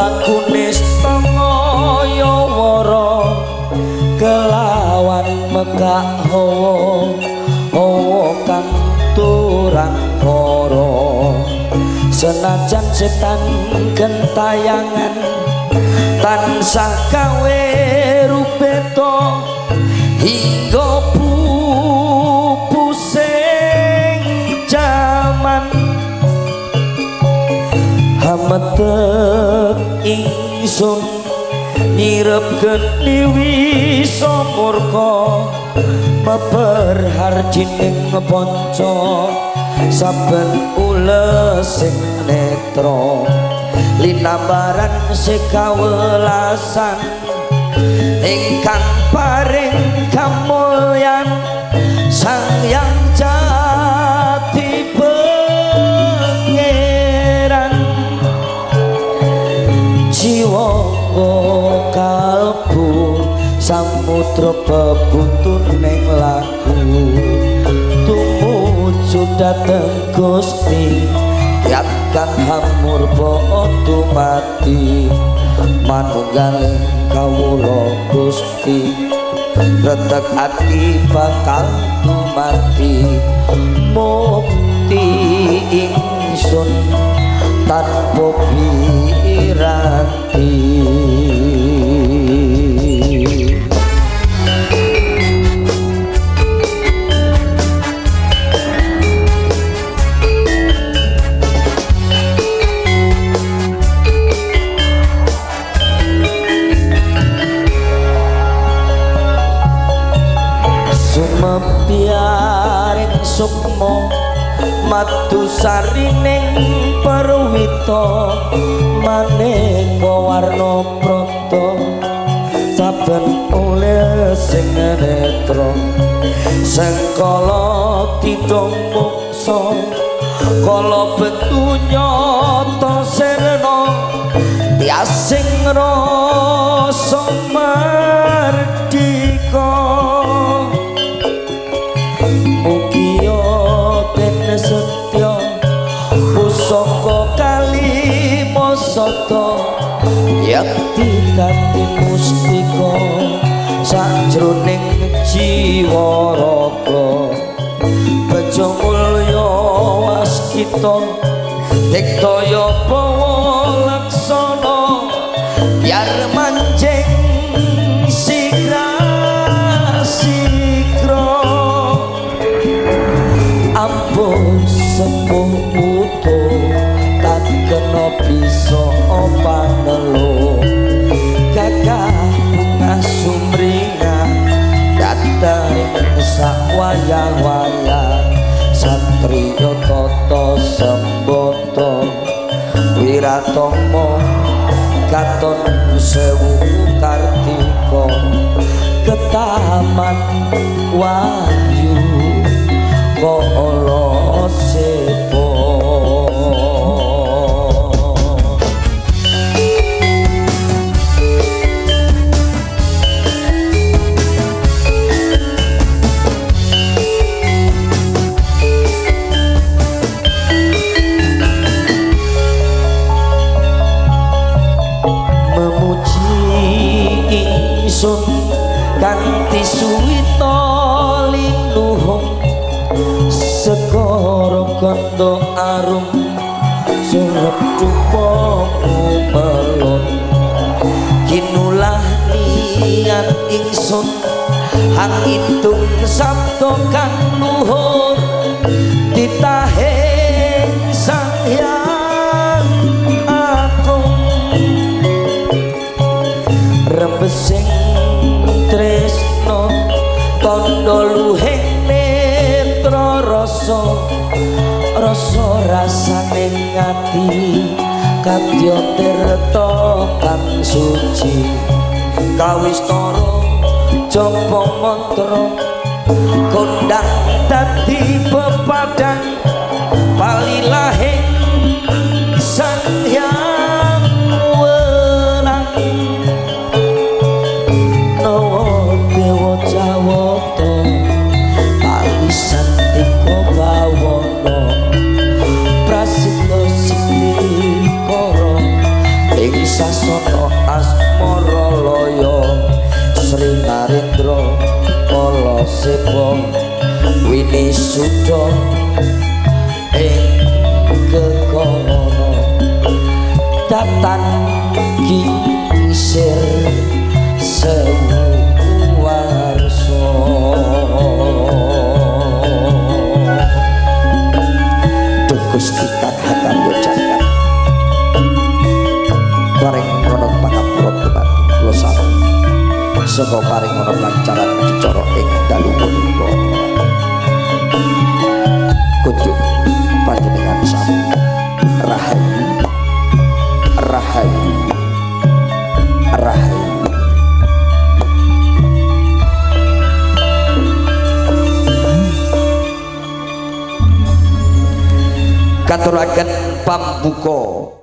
lakune stangaya wara kelawan mekak hawa kang turang para senajan setan gentayangan tansah gawe rupeta hingga pusing jaman hametek ingsun nyirep geni wisa murka meber harjining panca saben ules sing netra linambaran sekawelasan ingkang paring kamulyan Sang Hyang Jati Pangeran jiwa kalbu samudra bebutuning laku tumuju dhateng Gusti yat kang hamurba dumati manunggaling kawula Gusti retek ati bakal dumati mukti ingsun tanpa piranti Sumepiaring sukma madu sarining perwita maneka warna prata saben ules sing netra sengkala tidong muksa kala betunya ta serna tiasing rasa mardika mugia den setya pusaka kalimasata yakti kanthi mustika sajroning jiwa raga bejo mulya waskita diktaya bawa laksana biar manjing sigra ampun sepuh putu tak kena bisa panelo gagah bunga sumringah dateng sak wayah-wayah satriya tata sembata wiratama katon sewu kartika ketaman wahyu kala sepo memuji ingsun kanthi suwita linuhung segara kandha arum surep dupa melon kinulah niat ingsun hangitung sabda kang luhur ditahing Sang Hyang Agung rembesing tresna tandha luhing rasa rasane ngati kadya tirta kang suci kawistara japa mantra kondang dadi pepadang palilahing Sang Hyang Wenang nawa dewa jawata alisan tika bawana prasidha sikara ing Tresno asmara loyo Sri Narendra Kala Sepa Wini Suda ing kekono Datan Kingsir Sewarso Gusti Kang Hakaryo Jagat paring ngono pangapura dumateng kula sami saka paring ngono lancaran dicara ing dalu punika kunjuk panjenengan sami rahayu rahayu rahayu katuraken pambuka